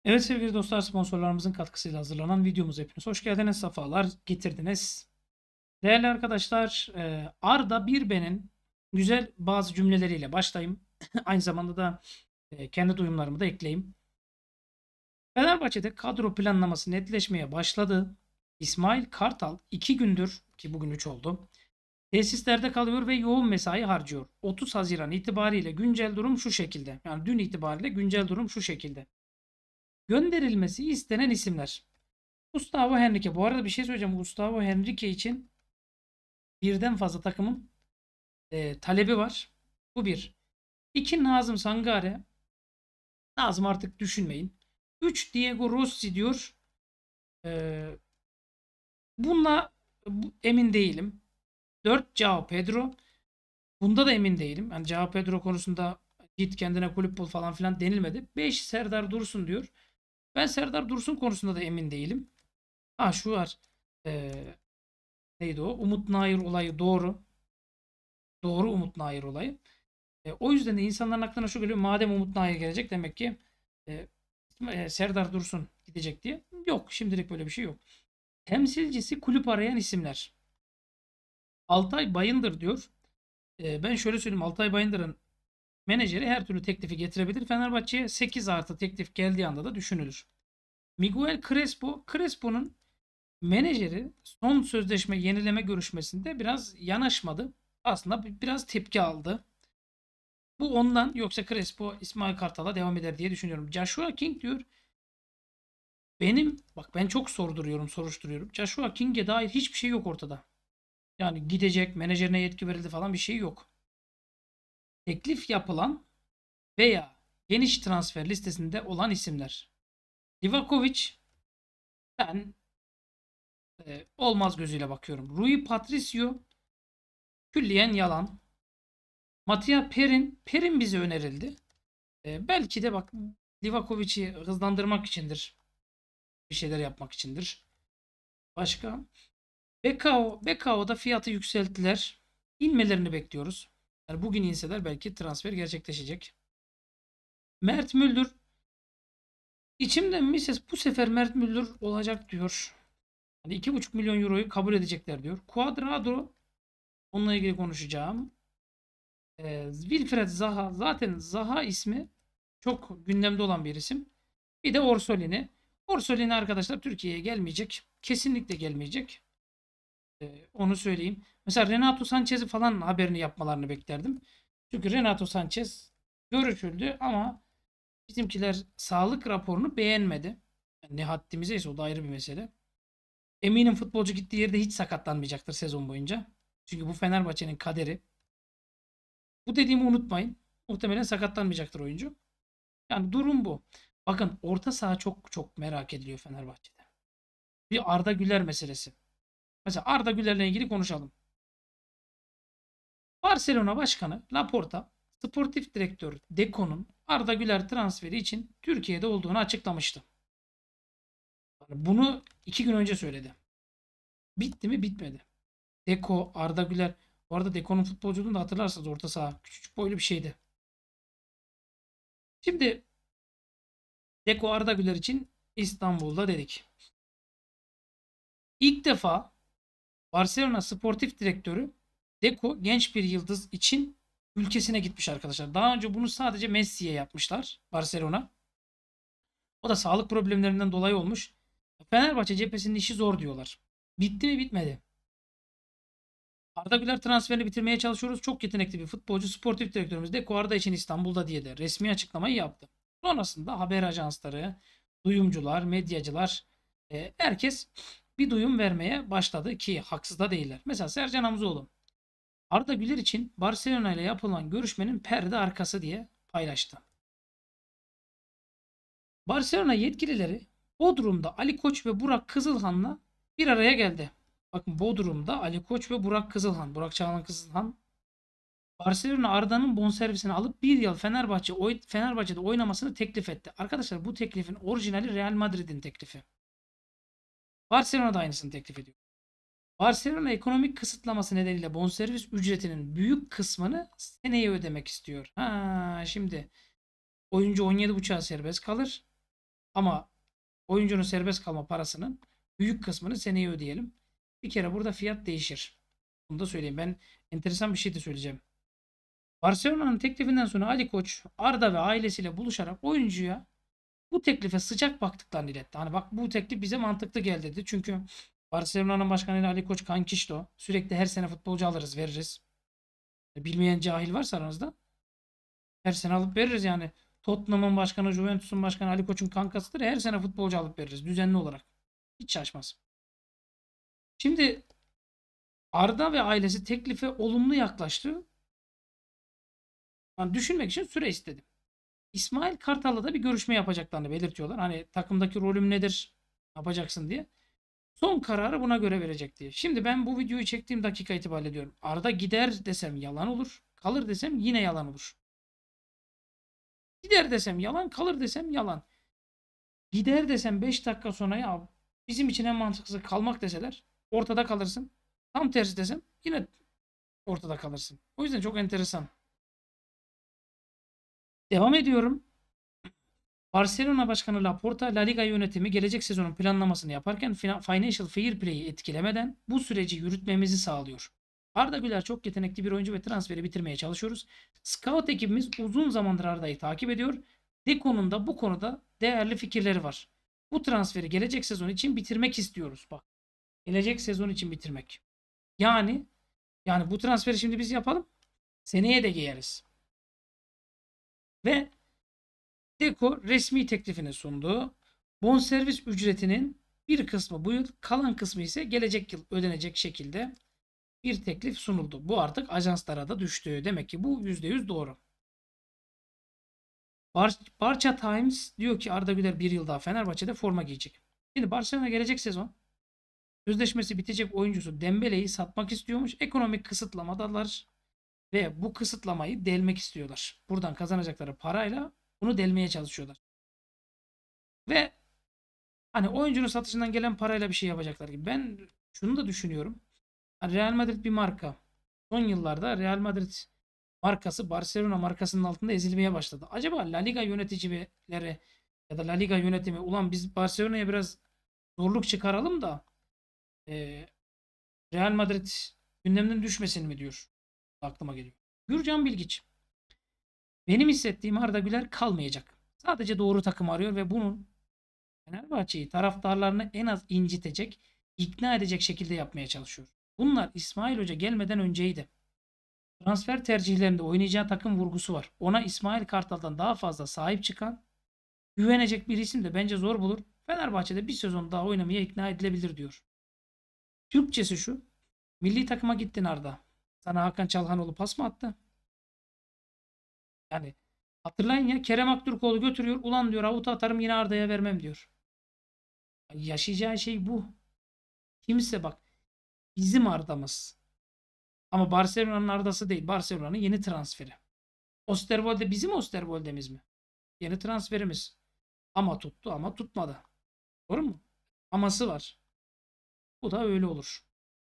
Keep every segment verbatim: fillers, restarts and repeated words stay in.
Evet sevgili dostlar, sponsorlarımızın katkısıyla hazırlanan videomuz, hepiniz hoş geldiniz, sefalar getirdiniz. Değerli arkadaşlar, e, Arda Birben'in güzel bazı cümleleriyle başlayayım. Aynı zamanda da e, kendi duyumlarımı da ekleyeyim. Fenerbahçe'de kadro planlaması netleşmeye başladı. İsmail Kartal iki gündür, ki bugün üç oldu, tesislerde kalıyor ve yoğun mesai harcıyor. otuz Haziran itibariyle güncel durum şu şekilde. Yani dün itibariyle güncel durum şu şekilde. Gönderilmesi istenen isimler: Gustavo Henrique. Bu arada bir şey söyleyeceğim. Gustavo Henrique için birden fazla takımın e, talebi var. Bu bir. İki, Nazım Sangare. Nazım artık düşünmeyin. Üç, Diego Rossi diyor. E, bununla bu, emin değilim. Dört, Joao Pedro. Bunda da emin değilim. Yani Joao Pedro konusunda git kendine kulüp bul falan filan denilmedi. Beş, Serdar Dursun diyor. Ben Serdar Dursun konusunda da emin değilim. Ha, şu var. E, neydi o? Umut Nayır olayı doğru. Doğru, Umut Nayır olayı. E, o yüzden de insanların aklına şu geliyor. Madem Umut Nayır gelecek, demek ki e, e, Serdar Dursun gidecek diye. Yok. Şimdilik böyle bir şey yok. Temsilcisi kulüp arayan isimler: Altay Bayındır diyor. E, ben şöyle söyleyeyim. Altay Bayındır'ın menajeri her türlü teklifi getirebilir. Fenerbahçe'ye sekiz artı teklif geldiği anda da düşünülür. Miguel Crespo. Crespo'nun menajeri son sözleşme yenileme görüşmesinde biraz yanaşmadı. Aslında biraz tepki aldı. Bu ondan, yoksa Crespo İsmail Kartal'a devam eder diye düşünüyorum. Joshua King diyor. Benim bak, ben çok sorduruyorum, soruşturuyorum. Joshua King'e dair hiçbir şey yok ortada. Yani gidecek, menajerine yetki verildi falan, bir şey yok. Teklif yapılan veya geniş transfer listesinde olan isimler: Livakovic, ben e, olmaz gözüyle bakıyorum. Rui Patricio külliyen yalan. Mattia Perin, Perin bize önerildi. E, belki de bak, Livakovic'i hızlandırmak içindir. Bir şeyler yapmak içindir. Başka? B K O, B K O'da fiyatı yükselttiler. İnmelerini bekliyoruz. Yani bugün inseler belki transfer gerçekleşecek. Mert Müldür. İçimden bir ses bu sefer Mert Müldür olacak diyor. Hani iki buçuk milyon euroyu kabul edecekler diyor. Cuadrado, onunla ilgili konuşacağım. Ee, Wilfred Zaha. Zaten Zaha ismi çok gündemde olan bir isim. Bir de Orsolini. Orsolini arkadaşlar Türkiye'ye gelmeyecek. Kesinlikle gelmeyecek. Ee, onu söyleyeyim. Mesela Renato Sanchez'i falan haberini yapmalarını beklerdim. Çünkü Renato Sanchez görüşüldü ama bizimkiler sağlık raporunu beğenmedi. Yani ne haddimize ise o da ayrı bir mesele. Eminim futbolcu gittiği yerde hiç sakatlanmayacaktır sezon boyunca. Çünkü bu Fenerbahçe'nin kaderi. Bu dediğimi unutmayın. Muhtemelen sakatlanmayacaktır oyuncu. Yani durum bu. Bakın, orta saha çok çok merak ediliyor Fenerbahçe'de. Bir Arda Güler meselesi. Mesela Arda Güler'le ilgili konuşalım. Barcelona Başkanı Laporta, sportif direktör Deco'nun Arda Güler transferi için Türkiye'de olduğunu açıklamıştı. Yani bunu iki gün önce söyledi. Bitti mi? Bitmedi. Deco, Arda Güler. Bu arada Deco'nun futbolculuğunu da hatırlarsanız, orta saha. Küçücük boylu bir şeydi. Şimdi Deco Arda Güler için İstanbul'da dedik. İlk defa Barcelona sportif direktörü Deco genç bir yıldız için ülkesine gitmiş arkadaşlar. Daha önce bunu sadece Messi'ye yapmışlar Barcelona. O da sağlık problemlerinden dolayı olmuş. Fenerbahçe cephesinin işi zor diyorlar. Bitti mi? Bitmedi. Arda Güler transferini bitirmeye çalışıyoruz. Çok yetenekli bir futbolcu. Sportif direktörümüz de Arda için İstanbul'da diye de resmi açıklamayı yaptı. Sonrasında haber ajansları, duyumcular, medyacılar, e, herkes bir duyum vermeye başladı ki haksız da değiller. Mesela Sercan Hamzoğlu Arda Güler için Barcelona ile yapılan görüşmenin perde arkası diye paylaştı. Barcelona yetkilileri Bodrum'da Ali Koç ve Burak Kızılhan'la bir araya geldi. Bakın, Bodrum'da Ali Koç ve Burak Kızılhan, Burak Çağlan Kızılhan, Barcelona Arda'nın bonservisini alıp bir yıl Fenerbahçe oy, Fenerbahçe'de oynamasını teklif etti. Arkadaşlar, bu teklifin orijinali Real Madrid'in teklifi. Barcelona da aynısını teklif ediyor. Barcelona ekonomik kısıtlaması nedeniyle bonservis ücretinin büyük kısmını seneye ödemek istiyor. Ha, şimdi oyuncu on yedi buçuğa serbest kalır. Ama oyuncunun serbest kalma parasının büyük kısmını seneye ödeyelim. Bir kere burada fiyat değişir. Bunu da söyleyeyim. Ben enteresan bir şey de söyleyeceğim. Barcelona'nın teklifinden sonra Ali Koç, Arda ve ailesiyle buluşarak oyuncuya bu teklife sıcak baktıklarını iletti. Hani bak bu teklif bize mantıklı geldi dedi. Çünkü Barcelona'nın başkanıyla Ali Koç kankişto. Sürekli her sene futbolcu alırız, veririz. Bilmeyen cahil varsa aranızda her sene alıp veririz yani. Tottenham'ın başkanı, Juventus'un başkanı Ali Koç'un kankasıdır. Her sene futbolcu alıp veririz düzenli olarak. Hiç şaşmaz. Şimdi Arda ve ailesi teklife olumlu yaklaştı. Yani düşünmek için süre istedim. İsmail Kartal'la da bir görüşme yapacaklarını belirtiyorlar. Hani takımdaki rolüm nedir, yapacaksın diye. Son kararı buna göre verecek diye. Şimdi ben bu videoyu çektiğim dakika itibariyle diyorum. Arda gider desem yalan olur. Kalır desem yine yalan olur. Gider desem yalan, kalır desem yalan. Gider desem beş dakika sonra ya bizim için en mantıklısı kalmak deseler ortada kalırsın. Tam tersi desem yine ortada kalırsın. O yüzden çok enteresan. Devam ediyorum. Barcelona Başkanı Laporta, La Liga yönetimi gelecek sezonun planlamasını yaparken Financial Fair Play'i etkilemeden bu süreci yürütmemizi sağlıyor. Arda Güler çok yetenekli bir oyuncu ve transferi bitirmeye çalışıyoruz. Scout ekibimiz uzun zamandır Arda'yı takip ediyor. Deko'nun da bu konuda değerli fikirleri var. Bu transferi gelecek sezon için bitirmek istiyoruz. Bak. Gelecek sezon için bitirmek. Yani yani bu transferi şimdi biz yapalım. Seneye de giyeriz. Ve Deco resmi teklifini sundu. Bonservis ücretinin bir kısmı bu yıl, kalan kısmı ise gelecek yıl ödenecek şekilde bir teklif sunuldu. Bu artık ajanslara da düştü. Demek ki bu yüzde yüz doğru. Bar Barça Times diyor ki Arda Güler bir yıl daha Fenerbahçe'de forma giyecek. Şimdi Barcelona gelecek sezon sözleşmesi bitecek oyuncusu Dembele'yi satmak istiyormuş. Ekonomik kısıtlamadalar ve bu kısıtlamayı delmek istiyorlar. Buradan kazanacakları parayla bunu delmeye çalışıyorlar. Ve hani oyuncunun satışından gelen parayla bir şey yapacaklar gibi. Ben şunu da düşünüyorum. Hani Real Madrid bir marka. Son yıllarda Real Madrid markası Barcelona markasının altında ezilmeye başladı. Acaba La Liga yöneticileri ya da La Liga yönetimi ulan biz Barcelona'ya biraz zorluk çıkaralım da e, Real Madrid gündemden düşmesin mi diyor. Aklıma geliyor. Gürcan Bilgiç. Benim hissettiğim Arda Güler kalmayacak. Sadece doğru takım arıyor ve bunun Fenerbahçe'yi taraftarlarını en az incitecek, ikna edecek şekilde yapmaya çalışıyor. Bunlar İsmail Hoca gelmeden önceydi. Transfer tercihlerinde oynayacağı takım vurgusu var. Ona İsmail Kartal'dan daha fazla sahip çıkan, güvenecek bir isim de bence zor bulur. Fenerbahçe'de bir sezon daha oynamaya ikna edilebilir diyor. Türkçesi şu. Milli takıma gittin Arda. Sana Hakan Çalhanoğlu pas mı attı? Yani hatırlayın ya Kerem Aktürkoğlu götürüyor. Ulan diyor avuta atarım yine Arda'ya vermem diyor. Yaşayacağı şey bu. Kimse bak bizim Arda'mız. Ama Barcelona'nın Arda'sı değil. Barcelona'nın yeni transferi. Osterwolde bizim Osterwolde'miz mi? Yeni transferimiz. Ama tuttu ama tutmadı. Doğru mu? Aması var. Bu da öyle olur.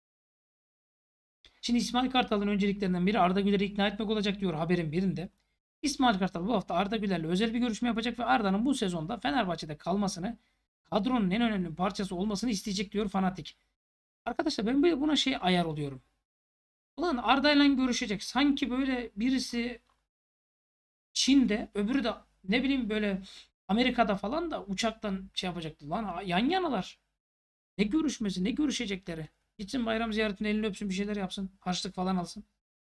Şimdi İsmail Kartal'ın önceliklerinden biri Arda Güler'i ikna etmek olacak diyor haberin birinde. İsmail Kartal bu hafta Arda Güler'le özel bir görüşme yapacak ve Arda'nın bu sezonda Fenerbahçe'de kalmasını, kadronun en önemli parçası olmasını isteyecek diyor Fanatik. Arkadaşlar ben böyle buna şey ayar oluyorum. Ulan Arda'yla görüşecek. Sanki böyle birisi Çin'de öbürü de ne bileyim böyle Amerika'da falan da uçaktan şey yapacaktı. Lan yan yanalar. Ne görüşmesi ne görüşecekleri. Gitsin bayram ziyaretine elini öpsün bir şeyler yapsın. Harçlık falan alsın.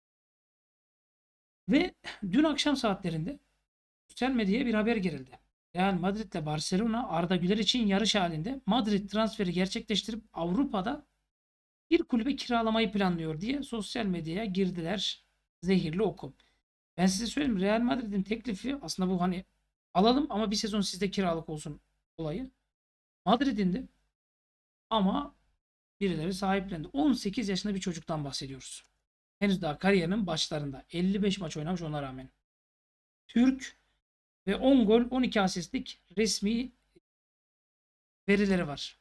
Ve dün akşam saatlerinde sosyal medyaya bir haber girildi. Real Madrid ile Barcelona Arda Güler için yarış halinde Madrid transferi gerçekleştirip Avrupa'da bir kulübe kiralamayı planlıyor diye sosyal medyaya girdiler. Zehirli oku. Ben size söyleyeyim Real Madrid'in teklifi aslında bu hani alalım ama bir sezon sizde kiralık olsun olayı. Madrid'in de ama birileri sahiplendi. on sekiz yaşında bir çocuktan bahsediyoruz. Henüz daha kariyerinin başlarında. elli beş maç oynamış ona rağmen. Türk ve on gol on iki asistlik resmi verileri var.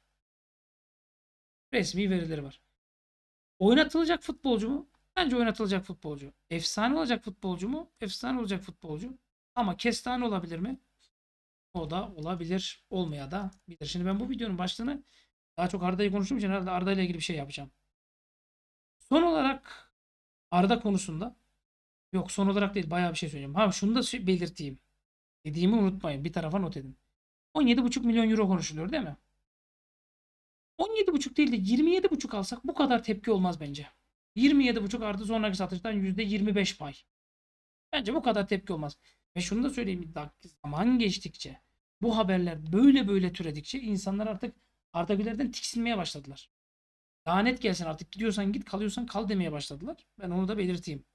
Resmi verileri var. Oynatılacak futbolcu mu? Bence oynatılacak futbolcu. Efsane olacak futbolcu mu? Efsane olacak futbolcu. Ama kestane olabilir mi? O da olabilir. Olmaya da bilir. Şimdi ben bu videonun başlığını daha çok Arda'yı konuştuğum için herhalde Arda ile ilgili bir şey yapacağım. Son olarak Arda konusunda, yok son olarak değil, bayağı bir şey söyleyeceğim. Ha şunu da sö- belirteyim. Dediğimi unutmayın. Bir tarafa not edin. on yedi buçuk milyon euro konuşuluyor değil mi? on yedi buçuk değil de yirmi yedi buçuk alsak bu kadar tepki olmaz bence. yirmi yedi buçuk artı sonraki satıştan yüzde yirmi beş pay. Bence bu kadar tepki olmaz. Ve şunu da söyleyeyim. Zaman geçtikçe, bu haberler böyle böyle türedikçe insanlar artık Arda Güler'den tiksinmeye başladılar. Lanet gelsin, artık gidiyorsan git, kalıyorsan kal demeye başladılar. Ben onu da belirteyim.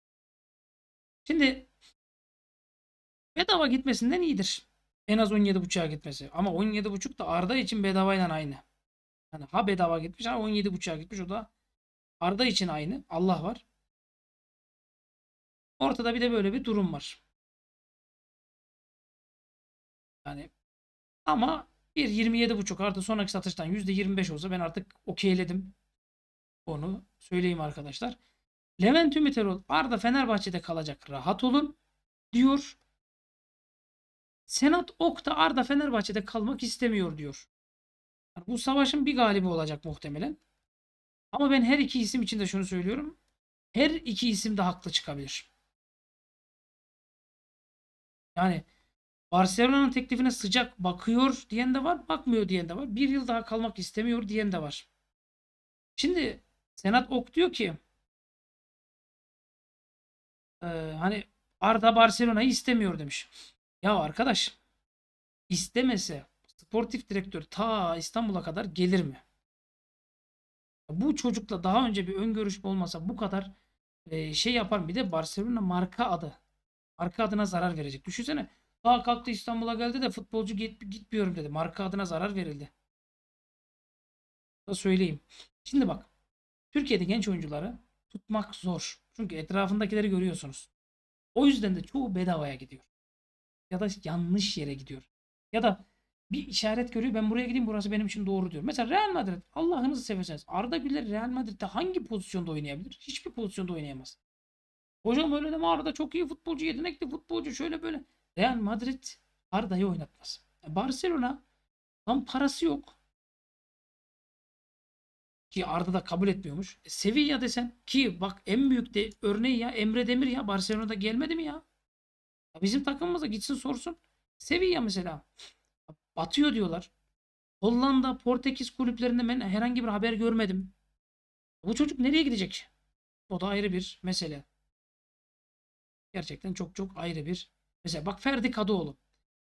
Şimdi bedava gitmesinden iyidir. En az on yedi buçuğa gitmesi. Ama on yedi buçuk da Arda için bedavayla aynı. Yani ha bedava gitmiş ha on yedi buçuğa gitmiş, o da Arda için aynı. Allah var. Ortada bir de böyle bir durum var. Yani ama bir yirmi yedi buçuk artı sonraki satıştan yüzde yirmi beş olsa ben artık okeyledim. Onu söyleyeyim arkadaşlar. Levent Ümiterol Arda Fenerbahçe'de kalacak, rahat olun diyor. Senat Ok da Arda Fenerbahçe'de kalmak istemiyor diyor. Yani bu savaşın bir galibi olacak muhtemelen. Ama ben her iki isim için de şunu söylüyorum. Her iki isim de haklı çıkabilir. Yani Barcelona'nın teklifine sıcak bakıyor diyen de var, bakmıyor diyen de var. Bir yıl daha kalmak istemiyor diyen de var. Şimdi Senat Ok diyor ki e, hani Arda Barcelona'yı istemiyor demiş. Ya arkadaş, istemese sportif direktör ta İstanbul'a kadar gelir mi? Bu çocukla daha önce bir ön görüşme olmasa bu kadar e, şey yapar mı? Bir de Barcelona marka adı. Marka adına zarar verecek. Düşünsene. Daha kalktı İstanbul'a geldi de futbolcu git, gitmiyorum dedi. Marka adına zarar verildi. Da söyleyeyim. Şimdi bak. Türkiye'de genç oyuncuları tutmak zor. Çünkü etrafındakileri görüyorsunuz. O yüzden de çoğu bedavaya gidiyor. Ya da yanlış yere gidiyor. Ya da bir işaret görüyor. Ben buraya gideyim, burası benim için doğru diyor. Mesela Real Madrid. Allah'ınızı severseniz. Arda Güler Real Madrid'de hangi pozisyonda oynayabilir? Hiçbir pozisyonda oynayamaz. Hocam öyle deme, Arda çok iyi futbolcu, yetenekli futbolcu, şöyle böyle. Real Madrid Arda'yı oynatmaz. Barcelona tam parası yok. Ki Arda da kabul etmiyormuş. E, Sevilla desen ki bak, en büyük de örneği ya Emre Demir ya, Barcelona'da gelmedi mi ya? Ya bizim takımımıza gitsin sorsun. Sevilla mesela batıyor diyorlar. Hollanda, Portekiz kulüplerinde ben herhangi bir haber görmedim. Bu çocuk nereye gidecek? O da ayrı bir mesele. Gerçekten çok çok ayrı bir mesele. Bak Ferdi Kadıoğlu.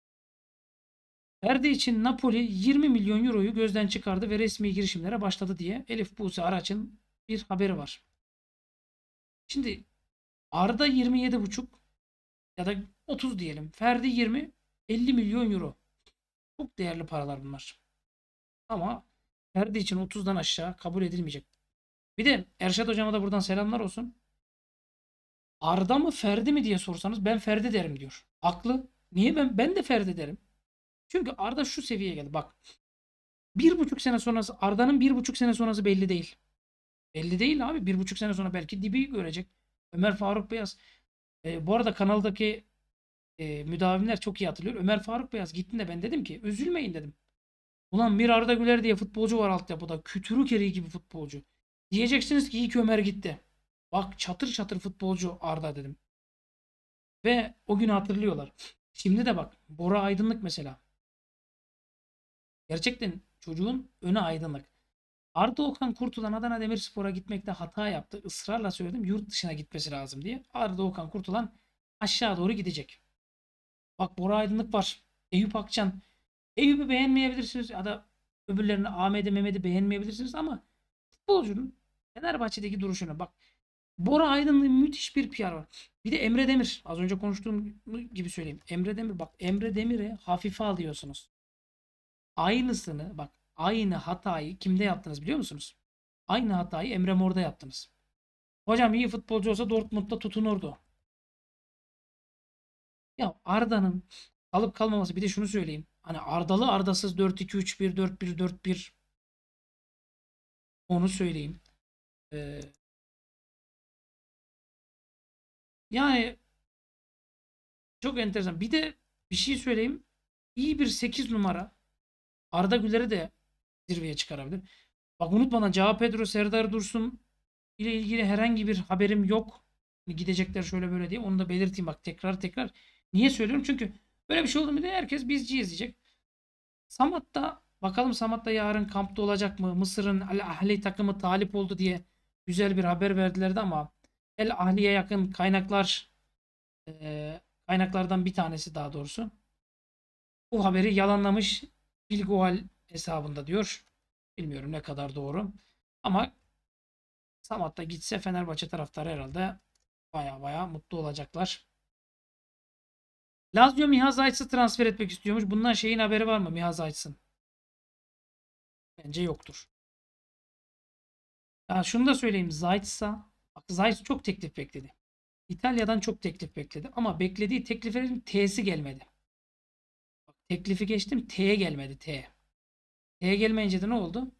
Ferdi için Napoli yirmi milyon euroyu gözden çıkardı ve resmi girişimlere başladı diye Elif Buse Araç'ın bir haberi var. Şimdi Arda yirmi yedi buçuk ya da otuz diyelim. Ferdi yirmi, elli milyon euro. Çok değerli paralar bunlar. Ama Ferdi için otuzdan aşağı kabul edilmeyecek. Bir de Erşat hocama da buradan selamlar olsun. Arda mı Ferdi mi diye sorsanız ben Ferdi derim diyor. Haklı. Niye ben ben de Ferdi derim? Çünkü Arda şu seviyeye geldi. Bak, bir buçuk sene sonrası, Arda'nın bir buçuk sene sonrası belli değil. Belli değil abi. Bir buçuk sene sonra belki dibi görecek. Ömer Faruk Beyaz. E, bu arada kanaldaki e, müdavimler çok iyi hatırlıyor. Ömer Faruk Beyaz gittiğinde ben dedim ki üzülmeyin dedim. Ulan bir Arda Güler diye futbolcu var altyapıda. Kütürük eriği gibi futbolcu. Diyeceksiniz ki iyi ki Ömer gitti. Bak çatır çatır futbolcu Arda dedim. Ve o günü hatırlıyorlar. Şimdi de bak Bora Aydınlık mesela. Gerçekten çocuğun önü aydınlık. Arda Okan Kurtulan Adana Demirspor'a gitmekte hata yaptı. Israrla söyledim yurt dışına gitmesi lazım diye. Arda Okan Kurtulan aşağı doğru gidecek. Bak Bora Aydınlık var. Eyüp Akçan. Eyüp'ü beğenmeyebilirsiniz ya da öbürlerini Ahmet'i Mehmet'i beğenmeyebilirsiniz ama futbolcunun Fenerbahçe'deki duruşuna bak. Bora Aydınlık'ın müthiş bir P R var. Bir de Emre Demir. Az önce konuştuğum gibi söyleyeyim. Emre Demir, bak Emre Demir'e hafife alıyorsunuz. Aynısını bak, aynı hatayı kimde yaptınız biliyor musunuz? Aynı hatayı Emre Mor'da yaptınız. Hocam iyi futbolcu olsa Dortmund'da tutunurdu. Ya Arda'nın kalıp kalmaması, bir de şunu söyleyeyim. Hani Ardalı Ardasız dört iki üç bir dört bir dört bir, onu söyleyeyim. Ee, yani çok enteresan. Bir de bir şey söyleyeyim. iyi bir sekiz numara Arda Güler'i de zirveye çıkarabilir. Bak unutmadan Joao Pedro, Serdar Dursun ile ilgili herhangi bir haberim yok. Gidecekler şöyle böyle diye. Onu da belirteyim bak tekrar tekrar. Niye söylüyorum? Çünkü böyle bir şey oldu mu diye herkes bizci izleyecek. Samat'ta bakalım Samat'ta yarın kampta olacak mı? Mısır'ın Al Ahli takımı talip oldu diye güzel bir haber verdilerdi ama El Ahli'ye yakın kaynaklar e, kaynaklardan bir tanesi daha doğrusu bu haberi yalanlamış Bilgoal hesabında diyor. Bilmiyorum ne kadar doğru. Ama Samat da gitse Fenerbahçe taraftarı herhalde baya baya mutlu olacaklar. Lazio Miha Zayt'sı transfer etmek istiyormuş. Bundan şeyin haberi var mı Miha Zayt'sın? Bence yoktur. Ya şunu da söyleyeyim. Zayt'sa bak Zayt çok teklif bekledi. İtalya'dan çok teklif bekledi. Ama beklediği tekliflerin T'si gelmedi. Bak, teklifi geçtim T'ye gelmedi T. T'ye gelmeyince de ne oldu?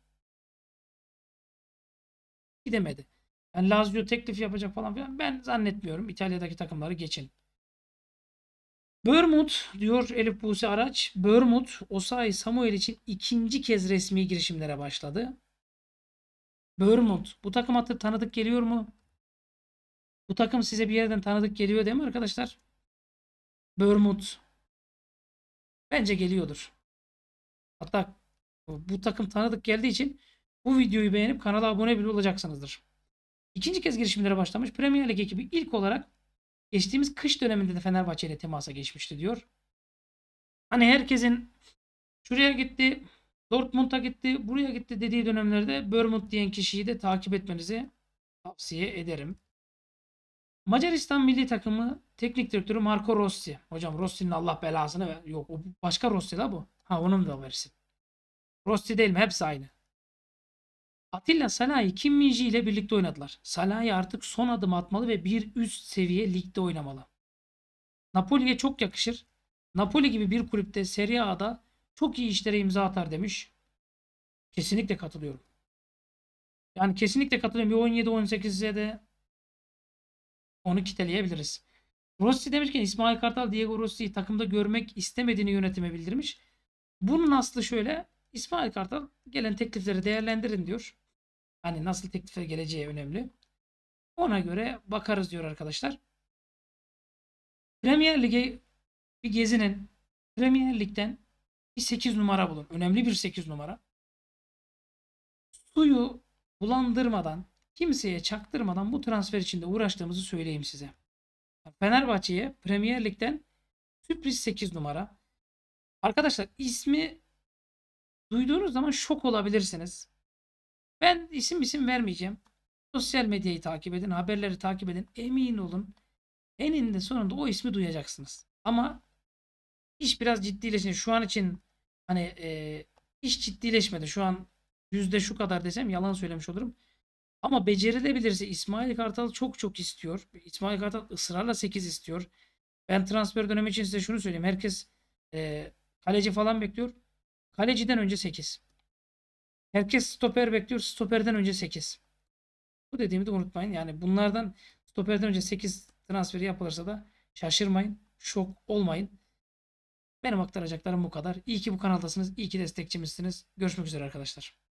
Gidemedi. Yani Lazio teklif yapacak falan filan ben zannetmiyorum. İtalya'daki takımları geçin. Bournemouth diyor Elif Buse Araç. Bournemouth Osayi Samuel için ikinci kez resmi girişimlere başladı. Bournemouth bu takım adı tanıdık geliyor mu? Bu takım size bir yerden tanıdık geliyor değil mi arkadaşlar? Bournemouth bence geliyordur. Hatta bu takım tanıdık geldiği için bu videoyu beğenip kanala abone bile olacaksınızdır. İkinci kez girişimlere başlamış. Premier Lig ekibi ilk olarak geçtiğimiz kış döneminde de Fenerbahçe ile temasa geçmişti diyor. Hani herkesin şuraya gitti, Dortmund'a gitti, buraya gitti dediği dönemlerde Bournemouth diyen kişiyi de takip etmenizi tavsiye ederim. Macaristan milli takımı teknik direktörü Marco Rossi. Hocam Rossi'nin Allah belasını ver. Yok o başka Rossi la bu. Ha onun da versin. Rossi değil mi? Hepsi aynı. Atilla Salahi Kim Min-ji ile birlikte oynadılar. Salahi artık son adım atmalı ve bir üst seviye ligde oynamalı. Napoli'ye çok yakışır. Napoli gibi bir kulüpte Serie A'da çok iyi işlere imza atar demiş. Kesinlikle katılıyorum. Yani kesinlikle katılıyorum. Bir on yedi on sekize de onu kiteleyebiliriz. Rossi demişken İsmail Kartal Diego Rossi'yi takımda görmek istemediğini yönetime bildirmiş. Bunun aslı şöyle. İsmail Kartal gelen teklifleri değerlendirin diyor. Hani nasıl teklifler geleceği önemli. Ona göre bakarız diyor arkadaşlar. Premier Lig'e bir gezinin. Premier Lig'den bir sekiz numara bulun. Önemli bir sekiz numara. Suyu bulandırmadan, kimseye çaktırmadan bu transfer içinde uğraştığımızı söyleyeyim size. Fenerbahçe'ye Premier Lig'den sürpriz sekiz numara. Arkadaşlar ismi duyduğunuz zaman şok olabilirsiniz. Ben isim isim vermeyeceğim. Sosyal medyayı takip edin, haberleri takip edin. Emin olun eninde sonunda o ismi duyacaksınız. Ama iş biraz ciddileşince şu an için hani e, iş ciddileşmedi. Şu an yüzde şu kadar desem yalan söylemiş olurum. Ama becerilebilirse İsmail Kartal çok çok istiyor. İsmail Kartal ısrarla sekiz istiyor. Ben transfer dönemi için size şunu söyleyeyim. Herkes e, kaleci falan bekliyor. Kaleciden önce sekiz. Herkes stoper bekliyor. Stoperden önce sekiz. Bu dediğimi de unutmayın. Yani bunlardan stoperden önce sekiz transferi yapılırsa da şaşırmayın. Şok olmayın. Benim aktaracaklarım bu kadar. İyi ki bu kanaldasınız. İyi ki destekçimizsiniz. Görüşmek üzere arkadaşlar.